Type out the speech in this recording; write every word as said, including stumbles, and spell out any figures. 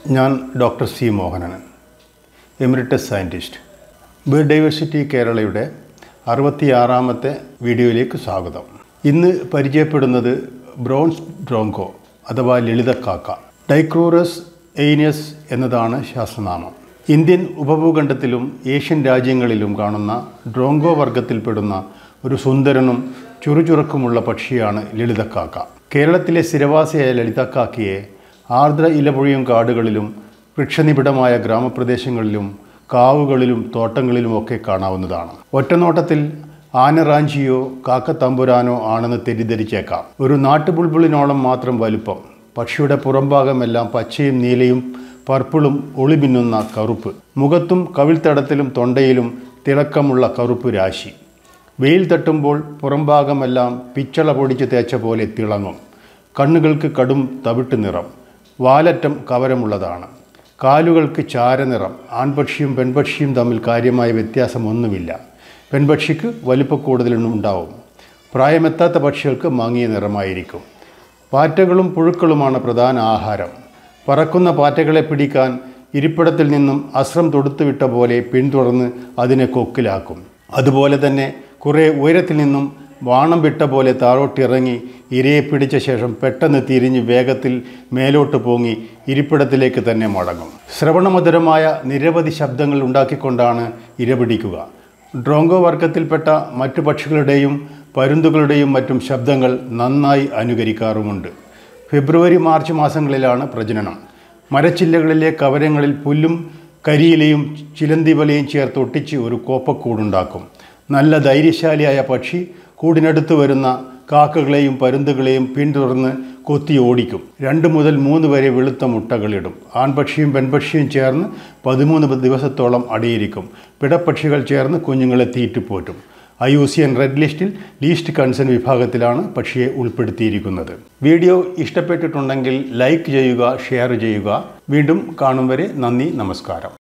ഞാൻ doctor C Mohanan, emeritus scientist. Biodiversity കേരളയുടെ അറുപത്തിയാറാമത്തെ വീഡിയോയിലേക്ക് സ്വാഗതം. ഇന്ന് പരിചയപ്പെടുന്നത് ബ്രോൺസ് ഡ്രോങ്കോ അഥവാ ലളിതക്കാക്ക. ഡൈക്രൂറസ് എയ്നിയസ് എന്നതാണ് ശാസ്ത്രനാമം. ഇന്ത്യൻ ഉപഭൂഖണ്ഡത്തിലും ഏഷ്യൻ രാജ്യങ്ങളിലും കാണുന്ന ഡ്രോങ്കോ വർഗത്തിൽപ്പെടുന്ന ഒരു സുന്ദരനും ചുറുചുറുക്കുമുള്ള പക്ഷിയാണ് ലളിതക്കാക്ക. കേരളത്തിലെ സ്ഥിരവാസിയായ ലളിതക്കാക്കയെ ആർദ്ര ഇലപൊഴിയും കാടുകളിലും വൃക്ഷനിബിഡമായ ഗ്രാമപ്രദേശങ്ങളിലും കാവുകളിലും തോട്ടങ്ങളിലുമൊക്കെ കാണാവുന്നതാണ്. ഒറ്റനോട്ടത്തിൽ ആനറാഞ്ചിയോ കാക്കത്തമ്പുരാനോ ആണെന്ന് തെറ്റിദ്ധരിച്ചേക്കാം. ഒരു നാട്ടുബുൾബുളിനോളം മാത്രം വലുപ്പം, പക്ഷിയുടെ പുറംഭാഗമെല്ലാം പച്ചയും നീലയും പർപ്പിളും ഒളിമിന്നുന്ന കറുപ്പ്, മുഖത്തും കവിൾത്തടത്തിലും തൊണ്ടയിലും തിളക്കമുള്ള കറുപ്പ് രാശി. വെയിൽ തട്ടുമ്പോൾ പുറംഭാഗമെല്ലാം പിച്ചള പൊടിച്ച് തേച്ച പോലെ തിളങ്ങും. കണ്ണുകൾക്ക് കടും തവിട്ട് നിറം, വാലറ്റം കവരമുള്ളതാണ്. കാലുകൾക്ക് ചാരനിറം. ആൺപക്ഷിയും പെൺപക്ഷിയും തമ്മിൽ കാര്യമായ വ്യത്യാസമൊന്നുമില്ല. പെൺപക്ഷിക്ക് വലിപ്പക്കൂടുതലൊന്നും ഉണ്ടാവും. പ്രായമെത്താത്ത പക്ഷികൾക്ക് മങ്ങിയ നിറമായിരിക്കും. പാറ്റകളും പുഴുക്കളുമാണ് പ്രധാന ആഹാരം. പറക്കുന്ന പാറ്റകളെ പിടിക്കാൻ ഇരിപ്പിടത്തിൽ നിന്നും അസ്ത്രം തൊടുത്തുവിട്ട പോലെ പിന്തുടർന്ന് അതിനെ കൊക്കിലാക്കും. അതുപോലെ തന്നെ കുറേ ഉയരത്തിൽ നിന്നും വാണം വിട്ട പോലെ താഴോട്ടിറങ്ങി ഇരയെ പിടിച്ച ശേഷം പെട്ടെന്ന് തിരിഞ്ഞ് വേഗത്തിൽ മേലോട്ട് പോങ്ങി ഇരിപ്പിടത്തിലേക്ക് തന്നെ മടങ്ങും. ശ്രവണമധുരമായ നിരവധി ശബ്ദങ്ങൾ ഉണ്ടാക്കിക്കൊണ്ടാണ് ഇര പിടിക്കുക. ഡ്രോങ്കോ വർഗത്തിൽപ്പെട്ട മറ്റു പക്ഷികളുടെയും പരുന്തുകളുടെയും മറ്റും ശബ്ദങ്ങൾ നന്നായി അനുകരിക്കാറുമുണ്ട്. ഫെബ്രുവരി മാർച്ച് മാസങ്ങളിലാണ് പ്രജനനം. മരച്ചില്ലകളിലെ കവരങ്ങളിൽ പുല്ലും കരിയിലയും ചിലന്തിവലയും ചേർത്ത് ഒട്ടിച്ച് ഒരു കോപ്പക്കൂടുണ്ടാക്കും. നല്ല ധൈര്യശാലിയായ പക്ഷി കൂടിനടുത്ത് വരുന്ന കാക്കകളെയും പരുന്തുകളെയും പിന്തുടർന്ന് കൊത്തി ഓടിക്കും. രണ്ട് മുതൽ മൂന്ന് വരെ വെളുത്ത മുട്ടകളിടും. ആൺപക്ഷിയും പെൺപക്ഷിയും ചേർന്ന് പതിമൂന്ന് ദിവസത്തോളം അടിയിരിക്കും. പിടപ്പക്ഷികൾ ചേർന്ന് കുഞ്ഞുങ്ങളെ തീറ്റുപോറ്റും. I U C N red ലിസ്റ്റിൽ ലീസ്റ്റ് കൺസേൺ വിഭാഗത്തിലാണ് പക്ഷിയെ ഉൾപ്പെടുത്തിയിരിക്കുന്നത്. വീഡിയോ ഇഷ്ടപ്പെട്ടിട്ടുണ്ടെങ്കിൽ ലൈക്ക് ചെയ്യുക, ഷെയർ ചെയ്യുക. വീണ്ടും കാണും വരെ നന്ദി, നമസ്കാരം.